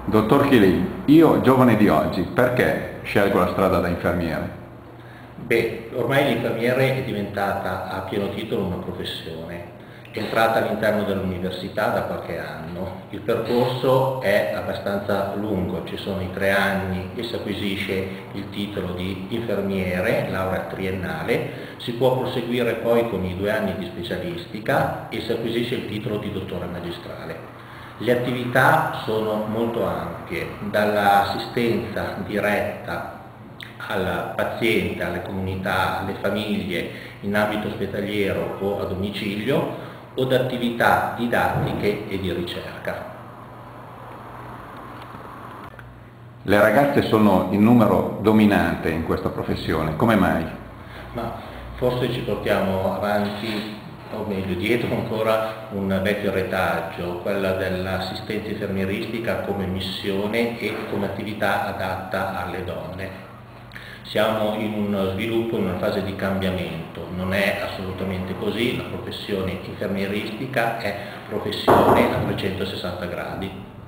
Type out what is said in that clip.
Dottor Chilin, io giovane di oggi, perché scelgo la strada da infermiere? Beh, ormai l'infermiere è diventata a pieno titolo una professione, è entrata all'interno dell'università da qualche anno, il percorso è abbastanza lungo, ci sono i 3 anni e si acquisisce il titolo di infermiere, laurea triennale, si può proseguire poi con i 2 anni di specialistica e si acquisisce il titolo di dottore magistrale. Le attività sono molto ampie, dall'assistenza diretta al paziente, alle comunità, alle famiglie in ambito ospedaliero o a domicilio o da attività didattiche e di ricerca. Le ragazze sono il numero dominante in questa professione, come mai? Ma forse ci portiamo avanti, o meglio dietro ancora, un vecchio retaggio, quella dell'assistenza infermieristica come missione e come attività adatta alle donne. Siamo in uno sviluppo, in una fase di cambiamento, non è assolutamente così, la professione infermieristica è professione a 360 gradi.